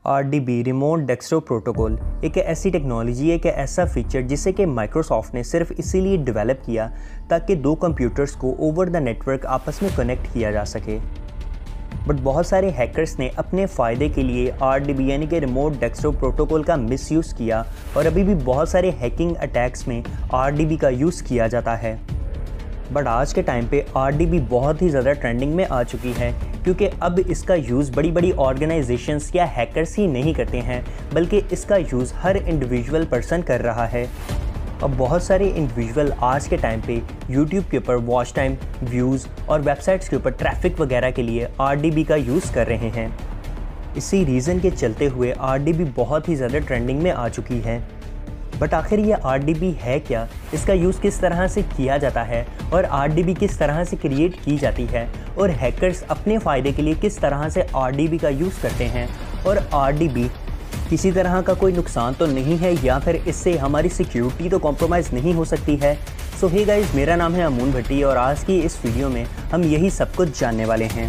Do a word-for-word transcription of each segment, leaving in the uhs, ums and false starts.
Are D P remote desktop protocol एक ऐसी technology है, एक ऐसा फीचर जिसे कि माइक्रोसॉफ्ट ने सिर्फ इसीलिए डेवलप किया ताकि दो कंप्यूटर्स को ओवर द नेटवर्क आपस में कनेक्ट किया जा सके। बट बहुत सारे हैकर्स ने अपने फ़ायदे के लिए आर डी बी यानी कि रिमोट डेस्कटॉप प्रोटोकॉल का मिसयूज़ किया और अभी भी बहुत सारे हैकिंग अटैक्स में आर डी बी का यूज़ किया जाता है। बट आज के टाइम पे आर डी बी बहुत ही ज़्यादा ट्रेंडिंग में आ चुकी है, क्योंकि अब इसका यूज़ बड़ी बड़ी ऑर्गेनाइजेशंस या हैकर्स ही नहीं करते हैं, बल्कि इसका यूज़ हर इंडिविजुअल पर्सन कर रहा है। अब बहुत सारे इंडिविजुअल आज के टाइम पे यूट्यूब के ऊपर वॉच टाइम, व्यूज़ और वेबसाइट्स के ऊपर ट्रैफिक वगैरह के लिए आर डी बी का यूज़ कर रहे हैं। इसी रीज़न के चलते हुए आर डी बी बहुत ही ज़्यादा ट्रेंडिंग में आ चुकी है। बट आखिर ये आर डी बी है क्या, इसका यूज़ किस तरह से किया जाता है और आर डी बी किस तरह से क्रिएट की जाती है और हैकर्स अपने फ़ायदे के लिए किस तरह से आर डी बी का यूज़ करते हैं और आर डी बी किसी तरह का कोई नुकसान तो नहीं है या फिर इससे हमारी सिक्योरिटी तो कॉम्प्रोमाइज़ नहीं हो सकती है। सो हे गाइस, मेरा नाम है अमून भट्टी और आज की इस वीडियो में हम यही सब कुछ जानने वाले हैं।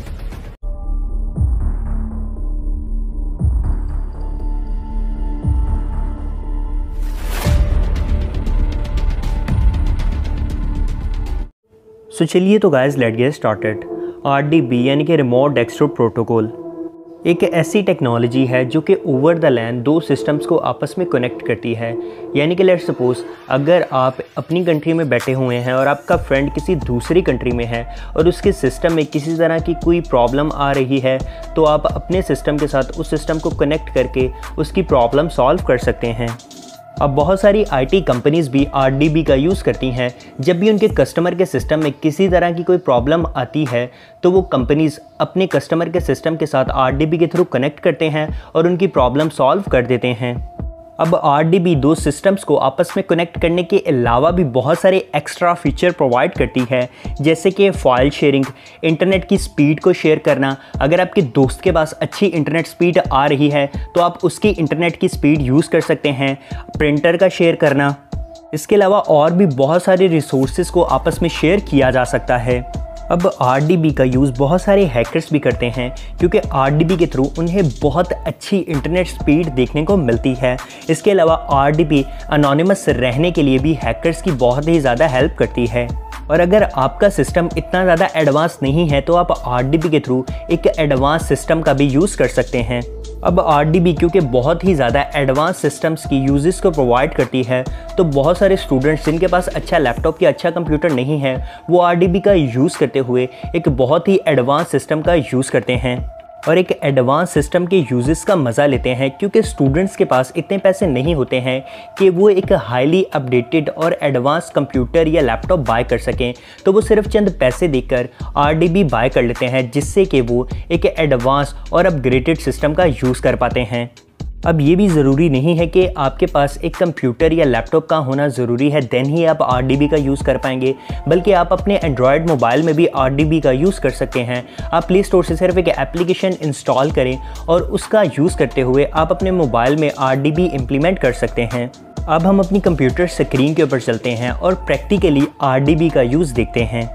सो so, चलिए तो guys let get started. R D P यानी कि रिमोट डेस्कटॉप प्रोटोकॉल एक ऐसी टेक्नोलॉजी है जो कि ओवर द लैंड दो सिस्टम्स को आपस में कनेक्ट करती है। यानी कि लेट सपोज अगर आप अपनी कंट्री में बैठे हुए हैं और आपका फ्रेंड किसी दूसरी कंट्री में है और उसके सिस्टम में किसी तरह की कोई प्रॉब्लम आ रही है, तो आप अपने सिस्टम के साथ उस सिस्टम को कनेक्ट करके उसकी प्रॉब्लम सॉल्व कर सकते हैं। अब बहुत सारी आई टी कंपनीज़ भी आर डी बी का यूज़ करती हैं। जब भी उनके कस्टमर के सिस्टम में किसी तरह की कोई प्रॉब्लम आती है, तो वो कंपनीज़ अपने कस्टमर के सिस्टम के साथ आर डी बी के थ्रू कनेक्ट करते हैं और उनकी प्रॉब्लम सॉल्व कर देते हैं। अब आर डी बी दो सिस्टम्स को आपस में कनेक्ट करने के अलावा भी बहुत सारे एक्स्ट्रा फीचर प्रोवाइड करती है, जैसे कि फाइल शेयरिंग, इंटरनेट की स्पीड को शेयर करना। अगर आपके दोस्त के पास अच्छी इंटरनेट स्पीड आ रही है तो आप उसकी इंटरनेट की स्पीड यूज़ कर सकते हैं। प्रिंटर का शेयर करना, इसके अलावा और भी बहुत सारे रिसोर्सेज को आपस में शेयर किया जा सकता है। अब आर डी बी का यूज़ बहुत सारे हैकर्स भी करते हैं, क्योंकि आर डी बी के थ्रू उन्हें बहुत अच्छी इंटरनेट स्पीड देखने को मिलती है। इसके अलावा आर डी बी अनोनिमस रहने के लिए भी हैकर्स की बहुत ही ज़्यादा हेल्प करती है। और अगर आपका सिस्टम इतना ज़्यादा एडवांस नहीं है तो आप आर डी बी के थ्रू एक एडवांस सिस्टम का भी यूज़ कर सकते हैं। अब आर डी बी क्योंकि बहुत ही ज़्यादा एडवांस सिस्टम्स की यूजेस को प्रोवाइड करती है, तो बहुत सारे स्टूडेंट्स जिनके पास अच्छा लैपटॉप या अच्छा कंप्यूटर नहीं है, वो आर डी बी का यूज़ करते हुए एक बहुत ही एडवांस सिस्टम का यूज़ करते हैं और एक एडवांस सिस्टम के यूजेस का मज़ा लेते हैं, क्योंकि स्टूडेंट्स के पास इतने पैसे नहीं होते हैं कि वो एक हाईली अपडेटेड और एडवांस कंप्यूटर या लैपटॉप बाय कर सकें। तो वो सिर्फ चंद पैसे देकर आर डी बी बाय कर लेते हैं, जिससे कि वो एक एडवांस और अपग्रेडेड सिस्टम का यूज़ कर पाते हैं। अब ये भी ज़रूरी नहीं है कि आपके पास एक कंप्यूटर या लैपटॉप का होना ज़रूरी है देन ही आप आर डी बी का यूज़ कर पाएंगे, बल्कि आप अपने एंड्रॉयड मोबाइल में भी आर डी बी का यूज़ कर सकते हैं। आप प्ले स्टोर से सिर्फ एक एप्लीकेशन इंस्टॉल करें और उसका यूज़ करते हुए आप अपने मोबाइल में आर डी बी इम्प्लीमेंट कर सकते हैं। अब हम अपनी कंप्यूटर स्क्रीन के ऊपर चलते हैं और प्रैक्टिकली आर डी बी का यूज़ देखते हैं।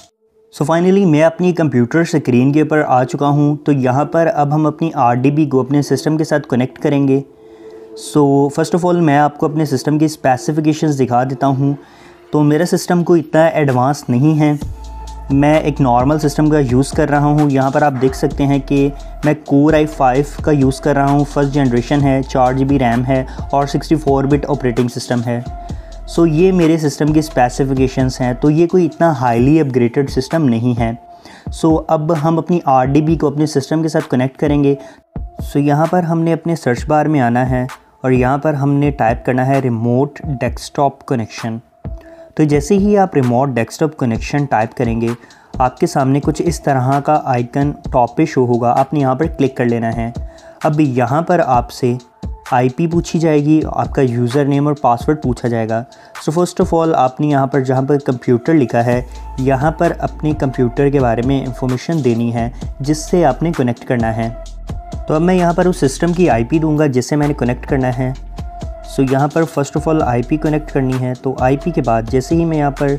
सो so फाइनली मैं अपनी कंप्यूटर स्क्रीन के ऊपर आ चुका हूँ। तो यहाँ पर अब हम अपनी आर डी बी को अपने सिस्टम के साथ कनेक्ट करेंगे। सो फर्स्ट ऑफ़ ऑल मैं आपको अपने सिस्टम की स्पेसिफिकेशंस दिखा देता हूँ। तो मेरा सिस्टम को इतना एडवांस नहीं है, मैं एक नॉर्मल सिस्टम का यूज़ कर रहा हूँ। यहाँ पर आप देख सकते हैं कि मैं कोर आई फाइव का यूज़ कर रहा हूँ, फर्स्ट जनरेशन है, चार जी बी रैम है और sixty four bit operating system है। सो so, ये मेरे सिस्टम की स्पेसिफिकेशंस हैं। तो ये कोई इतना हाईली अपग्रेडेड सिस्टम नहीं है। सो so, अब हम अपनी आर डी बी को अपने सिस्टम के साथ कनेक्ट करेंगे। सो so, यहाँ पर हमने अपने सर्च बार में आना है और यहाँ पर हमने टाइप करना है रिमोट डेस्कटॉप कनेक्शन। तो जैसे ही आप रिमोट डेस्कटॉप कनेक्शन टाइप करेंगे, आपके सामने कुछ इस तरह का आइकन टॉप पे शो होगा। आपने यहाँ पर क्लिक कर लेना है। अब यहाँ पर आपसे आई पी पूछी जाएगी, आपका यूज़र नेम और पासवर्ड पूछा जाएगा। सो फर्स्ट ऑफ़ ऑल आपने यहाँ पर जहाँ पर कंप्यूटर लिखा है, यहाँ पर अपने कंप्यूटर के बारे में इंफॉर्मेशन देनी है जिससे आपने कनेक्ट करना है। तो अब मैं यहाँ पर उस सिस्टम की आई पी दूँगा जिससे मैंने कनेक्ट करना है। सो यहाँ पर first of all I P connect करनी है। तो आई पी के बाद जैसे ही मैं यहाँ पर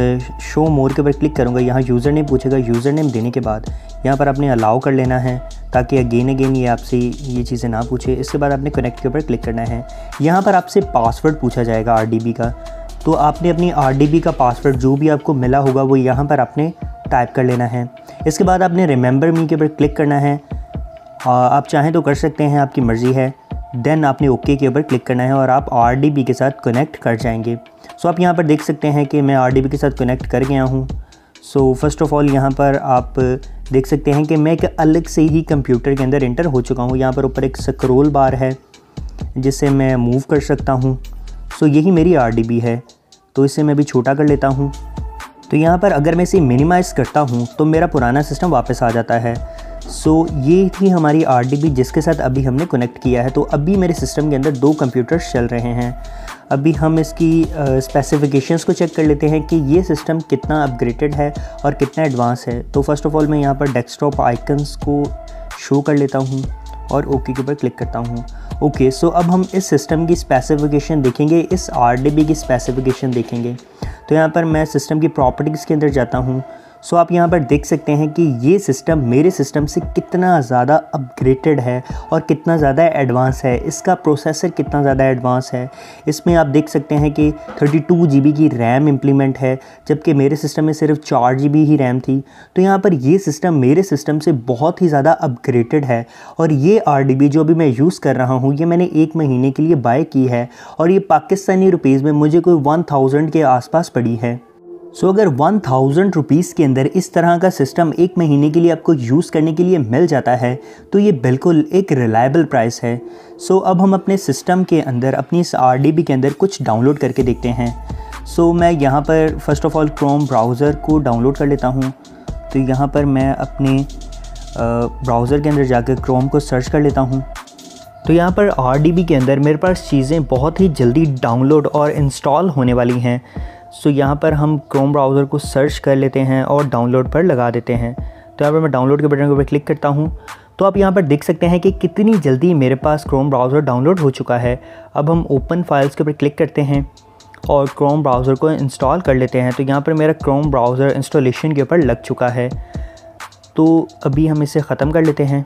शो मोर के ऊपर क्लिक करूँगा, यहाँ यूज़र नेम पूछेगा। यूज़र नेम देने के बाद यहाँ पर आपने अलाउ कर लेना है। ताकि अगेन अगेन ये आपसे ये चीज़ें ना पूछे। इसके बाद आपने कनेक्ट के ऊपर क्लिक करना है। यहाँ पर आपसे पासवर्ड पूछा जाएगा आर डी बी का, तो आपने अपनी आर डी बी का पासवर्ड जो भी आपको मिला होगा वो यहाँ पर आपने टाइप कर लेना है। इसके बाद आपने रिमेंबर मी के ऊपर क्लिक करना है। आप चाहें तो कर सकते हैं, आपकी मर्ज़ी है। देन आपने ओके के ऊपर क्लिक करना है और आप आर डी बी के साथ कनेक्ट कर जाएंगे। सो आप यहाँ पर देख सकते हैं कि मैं आर डी बी के साथ कनेक्ट कर गया हूँ। सो फर्स्ट ऑफ़ ऑल यहाँ पर आप देख सकते हैं कि मैं एक अलग से ही कंप्यूटर के अंदर एंटर हो चुका हूँ। यहाँ पर ऊपर एक स्क्रॉल बार है जिसे मैं मूव कर सकता हूँ। सो यही मेरी आर डी बी है, तो इसे मैं भी छोटा कर लेता हूँ। तो यहाँ पर अगर मैं इसे मिनिमाइज़ करता हूँ तो मेरा पुराना सिस्टम वापस आ जाता है। सो so, ये थी हमारी आर डी बी जिसके साथ अभी हमने कनेक्ट किया है। तो अभी मेरे सिस्टम के अंदर दो कंप्यूटर्स चल रहे हैं। अभी हम इसकी स्पेसिफिकेशंस को चेक कर लेते हैं कि ये सिस्टम कितना अपग्रेडेड है और कितना एडवांस है। तो फर्स्ट ऑफ़ ऑल मैं यहाँ पर डेस्कटॉप आइकन्स को शो कर लेता हूँ और ओके के ऊपर क्लिक करता हूँ। ओके, सो अब हम इस सिस्टम की स्पेसिफिकेशन देखेंगे, इस आर डी बी की स्पेसिफिकेशन देखेंगे। तो यहाँ पर मैं सिस्टम की प्रॉपर्टीज़ के अंदर जाता हूँ। सो आप यहाँ पर देख सकते हैं कि ये सिस्टम मेरे सिस्टम से कितना ज़्यादा अपग्रेडेड है और कितना ज़्यादा एडवांस है। इसका प्रोसेसर कितना ज़्यादा एडवांस है। इसमें आप देख सकते हैं कि थर्टी टू जी बी की रैम इम्प्लीमेंट है, जबकि मेरे सिस्टम में सिर्फ चार जी बी ही रैम थी। तो यहाँ पर ये सिस्टम मेरे सिस्टम से बहुत ही ज़्यादा अपग्रेडेड है। और ये आर डी बी जो अभी मैं यूज़ कर रहा हूँ, ये मैंने एक महीने के लिए बाय की है और ये पाकिस्तानी रुपीज़ में मुझे कोई वन थाउजेंड के आसपास पड़ी है। सो so, अगर वन थाउजेंड रुपीज़ के अंदर इस तरह का सिस्टम एक महीने के लिए आपको यूज़ करने के लिए मिल जाता है तो ये बिल्कुल एक रिलायबल प्राइस है। सो so, अब हम अपने सिस्टम के अंदर अपनी इस आर डी बी के अंदर कुछ डाउनलोड करके देखते हैं। सो so, मैं यहाँ पर first of all Chrome browser को डाउनलोड कर लेता हूँ। तो यहाँ पर मैं अपने ब्राउज़र के अंदर जाकर क्रोम को सर्च कर लेता हूँ। तो यहाँ पर आर डी बी के अंदर मेरे पास चीज़ें बहुत ही जल्दी डाउनलोड और इंस्टॉल होने वाली हैं। सो so, यहाँ पर हम क्रोम ब्राउज़र को सर्च कर लेते हैं और डाउनलोड पर लगा देते हैं। तो यहाँ पर मैं डाउनलोड के बटन के ऊपर क्लिक करता हूँ। तो आप यहाँ पर देख सकते हैं कि कितनी जल्दी मेरे पास क्रोम ब्राउज़र डाउनलोड हो चुका है। अब हम ओपन फाइल्स के ऊपर क्लिक करते हैं और क्रोम ब्राउज़र को इंस्टॉल कर लेते हैं। तो यहाँ पर मेरा क्रोम ब्राउज़र इंस्टॉलेशन के ऊपर लग चुका है। तो अभी हम इसे ख़त्म कर लेते हैं।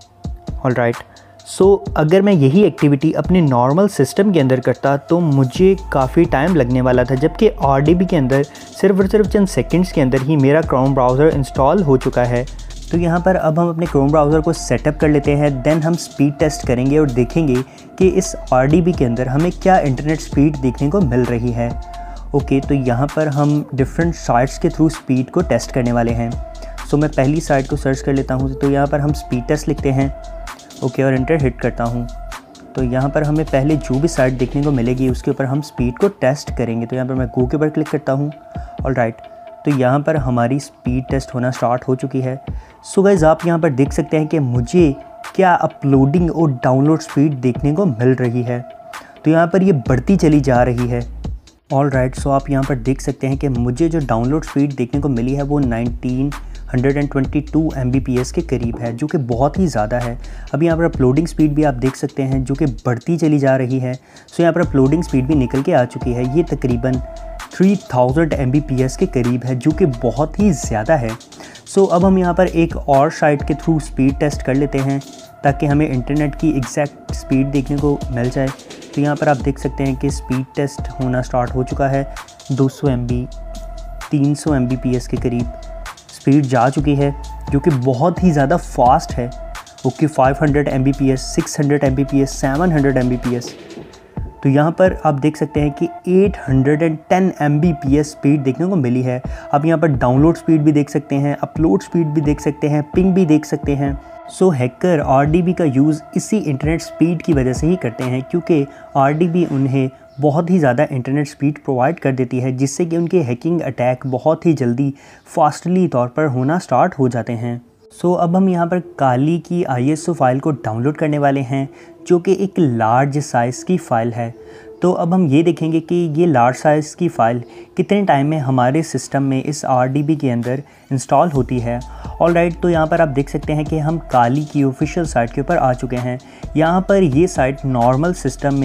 ऑल राइट, सो so, अगर मैं यही एक्टिविटी अपने नॉर्मल सिस्टम के अंदर करता तो मुझे काफ़ी टाइम लगने वाला था, जबकि आर डी बी के अंदर सिर्फ और सिर्फ चंद सेकंड्स के अंदर ही मेरा क्रोम ब्राउज़र इंस्टॉल हो चुका है। तो यहाँ पर अब हम अपने क्रोम ब्राउज़र को सेटअप कर लेते हैं। देन हम स्पीड टेस्ट करेंगे और देखेंगे कि इस आर डी बी के अंदर हमें क्या इंटरनेट स्पीड देखने को मिल रही है। ओके, तो यहाँ पर हम डिफरेंट साइट्स के थ्रू स्पीड को टेस्ट करने वाले हैं। सो so, मैं पहली साइट को सर्च कर लेता हूँ। तो यहाँ पर हम स्पीड टेस्ट लिखते हैं। ओके okay, और एंटर हिट करता हूँ। तो यहाँ पर हमें पहले जो भी साइट देखने को मिलेगी उसके ऊपर हम स्पीड को टेस्ट करेंगे। तो यहाँ पर मैं गो के ऊपर क्लिक करता हूँ। ऑल राइट, तो यहाँ पर हमारी स्पीड टेस्ट होना स्टार्ट हो चुकी है। सो गाइस, आप यहाँ पर देख सकते हैं कि मुझे क्या अपलोडिंग और डाउनलोड स्पीड देखने को मिल रही है। तो यहाँ पर ये बढ़ती चली जा रही है। ऑल राइट, सो आप यहाँ पर देख सकते हैं कि मुझे जो डाउनलोड स्पीड देखने को मिली है वो nineteen hundred twenty two M B P S के करीब है, जो कि बहुत ही ज़्यादा है। अब यहाँ पर अपलोडिंग स्पीड भी आप देख सकते हैं जो कि बढ़ती चली जा रही है। सो यहाँ पर अपलोडिंग स्पीड भी निकल के आ चुकी है। ये तकरीबन three thousand M B P S के करीब है, जो कि बहुत ही ज़्यादा है। सो अब हम यहाँ पर एक और साइट के थ्रू स्पीड टेस्ट कर लेते हैं ताकि हमें इंटरनेट की एग्जैक्ट स्पीड देखने को मिल जाए। तो यहाँ पर आप देख सकते हैं कि स्पीड टेस्ट होना स्टार्ट हो चुका है। दो सौ एम बी, तीन सौ एम बी पी एस के करीब स्पीड जा चुकी है, जो कि बहुत ही ज़्यादा फास्ट है। Okay, five hundred M B P S, six hundred M B P S, seven hundred M B P S. तो यहाँ पर आप देख सकते हैं कि eight hundred ten M B P S speed देखने को मिली है। आप यहाँ पर डाउनलोड स्पीड भी देख सकते हैं, अपलोड स्पीड भी देख सकते हैं, पिंग भी देख सकते हैं। So hacker R D P का यूज़ इसी इंटरनेट स्पीड की वजह से ही करते हैं, क्योंकि आर डी बी उन्हें बहुत ही ज़्यादा इंटरनेट स्पीड प्रोवाइड कर देती है, जिससे कि उनके हैकिंग अटैक बहुत ही जल्दी फास्टली तौर पर होना स्टार्ट हो जाते हैं। सो so, अब हम यहाँ पर काली की आई एस ओ फाइल को डाउनलोड करने वाले हैं, जो कि एक लार्ज साइज़ की फ़ाइल है। तो अब हम ये देखेंगे कि ये लार्ज साइज़ की फ़ाइल कितने टाइम में हमारे सिस्टम में इस आर डी बी के अंदर इंस्टॉल होती है। ऑल राइट, तो यहाँ पर आप देख सकते हैं कि हम काली की ऑफिशियल साइट के ऊपर आ चुके हैं। यहाँ पर ये साइट नॉर्मल सिस्टम में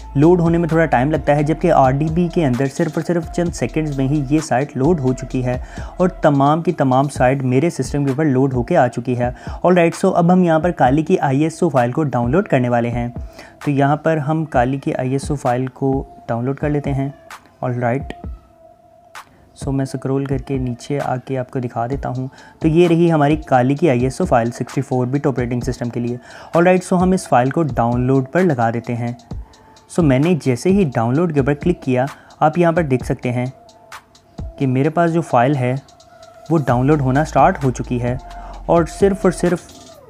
लोड होने में थोड़ा टाइम लगता है, जबकि आरडीबी के अंदर सिर्फ और सिर्फ चंद सेकंड्स में ही ये साइट लोड हो चुकी है और तमाम की तमाम साइट मेरे सिस्टम के ऊपर लोड होके आ चुकी है। ऑल राइट, सो अब हम यहाँ पर काली की आई एस ओ फाइल को डाउनलोड करने वाले हैं। तो यहाँ पर हम काली की आई एस ओ फाइल को डाउनलोड कर लेते हैं। ऑल राइट, सो मैं स्क्रॉल करके नीचे आके आपको दिखा देता हूँ। तो ये रही हमारी काली की I S O file sixty four bit operating system के लिए। ऑल राइट, सो हम इस फाइल को डाउनलोड पर लगा देते हैं। सो मैंने जैसे ही डाउनलोड के ऊपर क्लिक किया, आप यहाँ पर देख सकते हैं कि मेरे पास जो फ़ाइल है वो डाउनलोड होना स्टार्ट हो चुकी है और सिर्फ़ और सिर्फ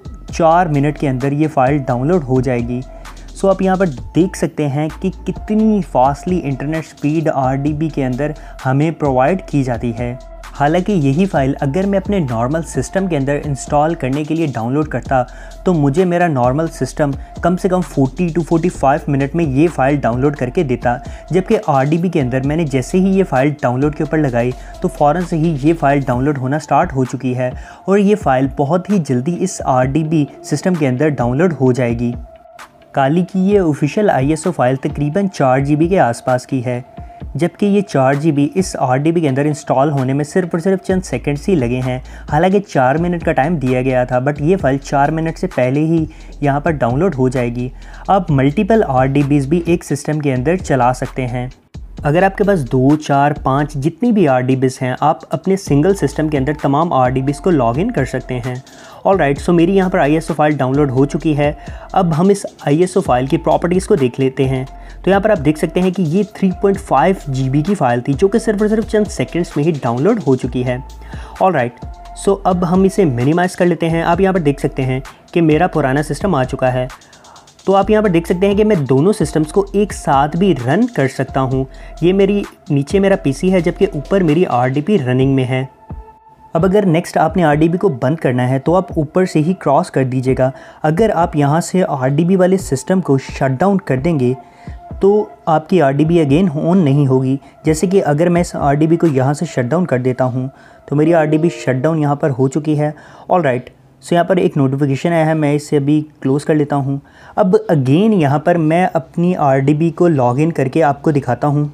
चार मिनट के अंदर ये फ़ाइल डाउनलोड हो जाएगी। सो आप यहाँ पर देख सकते हैं कि कितनी फास्टली इंटरनेट स्पीड आरडीबी के अंदर हमें प्रोवाइड की जाती है। हालांकि यही फ़ाइल अगर मैं अपने नॉर्मल सिस्टम के अंदर इंस्टॉल करने के लिए डाउनलोड करता तो मुझे मेरा नॉर्मल सिस्टम कम से कम चालीस टू पैंतालीस मिनट में ये फ़ाइल डाउनलोड करके देता, जबकि आरडीबी के अंदर मैंने जैसे ही ये फ़ाइल डाउनलोड के ऊपर लगाई तो फ़ौरन से ही ये फ़ाइल डाउनलोड होना स्टार्ट हो चुकी है और ये फ़ाइल बहुत ही जल्दी इस आरडीबी सिस्टम के अंदर डाउनलोड हो जाएगी। काली की ये official I S O file तकरीबन चार जी बी के आसपास की है, जबकि ये चार जी बी इस आरडीबी के अंदर इंस्टॉल होने में सिर्फ और सिर्फ चंद सेकंड्स ही लगे हैं। हालांकि चार मिनट का टाइम दिया गया था, बट ये फ़ाइल चार मिनट से पहले ही यहाँ पर डाउनलोड हो जाएगी। आप मल्टीपल आरडीबीज़ भी एक सिस्टम के अंदर चला सकते हैं। अगर आपके पास दो, चार, पाँच जितनी भी आरडीबीज़ हैं, आप अपने सिंगल सिस्टम के अंदर तमाम आरडीबीज़ को लॉगिन कर सकते हैं। ऑल राइट, सो मेरी यहाँ पर I S O file download हो चुकी है। अब हम इस आई एस ओ फाइल की प्रॉपर्टीज़ को देख लेते हैं। तो यहाँ पर आप देख सकते हैं कि ये three point five G B की फ़ाइल थी, जो कि सिर्फ और सिर्फ चंद सेकंड्स में ही डाउनलोड हो चुकी है। ऑल राइट, सो अब हम इसे मिनिमाइज़ कर लेते हैं। आप यहाँ पर देख सकते हैं कि मेरा पुराना सिस्टम आ चुका है। तो आप यहाँ पर देख सकते हैं कि मैं दोनों सिस्टम्स को एक साथ भी रन कर सकता हूँ। ये मेरी नीचे मेरा पीसी है, जबकि ऊपर मेरी आरडीबी रनिंग में है। अब अगर नेक्स्ट आपने आरडीबी को बंद करना है तो आप ऊपर से ही क्रॉस कर दीजिएगा। अगर आप यहाँ से आरडीबी वाले सिस्टम को शट डाउन कर देंगे तो आपकी आरडीबी अगेन ऑन नहीं होगी। जैसे कि अगर मैं इस आरडीबी को यहाँ से शट डाउन कर देता हूँ तो मेरी आरडीबी शट डाउन यहाँ पर हो चुकी है। ऑल राइट, सो यहाँ पर एक नोटिफिकेशन आया है, मैं इसे अभी क्लोज़ कर लेता हूँ। अब अगेन यहाँ पर मैं अपनी आरडीबी को लॉगिन करके आपको दिखाता हूँ।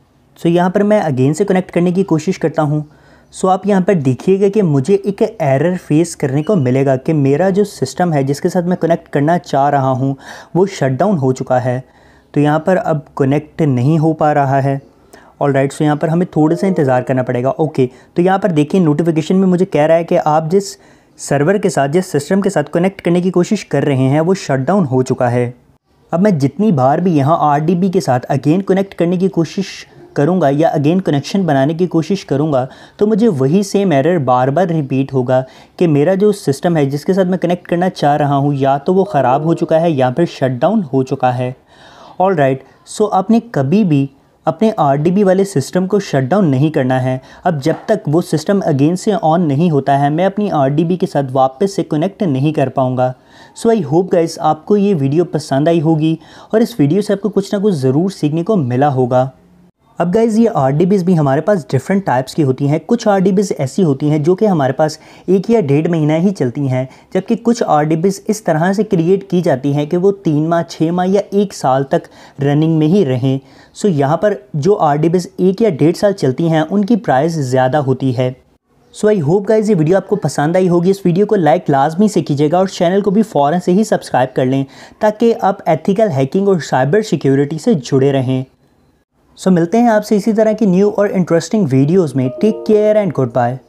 सो यहाँ पर मैं अगेन से कनेक्ट करने की कोशिश करता हूँ। सो आप यहाँ पर देखिएगा कि मुझे एक एरर फेस करने को मिलेगा कि मेरा जो सिस्टम है जिसके साथ मैं कनेक्ट करना चाह रहा हूँ वो शट डाउन हो चुका है। तो यहाँ पर अब कनेक्ट नहीं हो पा रहा है। ऑल राइट, सो यहाँ पर हमें थोड़ा सा इंतज़ार करना पड़ेगा। ओके, तो यहाँ पर देखिए नोटिफिकेशन में मुझे कह रहा है कि आप जिस सर्वर के साथ, जिस सिस्टम के साथ कनेक्ट करने की कोशिश कर रहे हैं वो शट डाउन हो चुका है। अब मैं जितनी बार भी यहाँ आरडीबी के साथ अगेन कनेक्ट करने की कोशिश करूँगा या अगेन कनेक्शन बनाने की कोशिश करूँगा तो मुझे वही सेम एरर बार बार रिपीट होगा कि मेरा जो सिस्टम है जिसके साथ मैं कनेक्ट करना चाह रहा हूँ या तो वो ख़राब हो चुका है या फिर शट डाउन हो चुका है। ऑल राइट, सो आपने कभी भी अपने आरडीबी वाले सिस्टम को शट डाउन नहीं करना है। अब जब तक वो सिस्टम अगेन से ऑन नहीं होता है मैं अपनी आरडीबी के साथ वापस से कनेक्ट नहीं कर पाऊँगा। सो आई होप गाइस आपको ये वीडियो पसंद आई होगी और इस वीडियो से आपको कुछ ना कुछ ज़रूर सीखने को मिला होगा। अब गाइज़ ये आरडीबीज़ भी हमारे पास डिफरेंट टाइप्स की होती हैं। कुछ आरडीबीज़ ऐसी होती हैं जो कि हमारे पास एक या डेढ़ महीना ही चलती हैं, जबकि कुछ आरडीबीज़ इस तरह से क्रिएट की जाती हैं कि वो तीन माह, छः माह या एक साल तक रनिंग में ही रहें। सो यहाँ पर जो आरडीबीज़ एक या डेढ़ साल चलती हैं उनकी प्राइस ज़्यादा होती है। सो आई होप गाइज़ ये वीडियो आपको पसंद आई होगी। इस वीडियो को लाइक लाजमी से कीजिएगा और चैनल को भी फ़ौरन से ही सब्सक्राइब कर लें ताकि आप एथिकल हैकिंग और साइबर सिक्योरिटी से जुड़े रहें। सो so, मिलते हैं आपसे इसी तरह की न्यू और इंटरेस्टिंग वीडियोस में। Take care and good bye.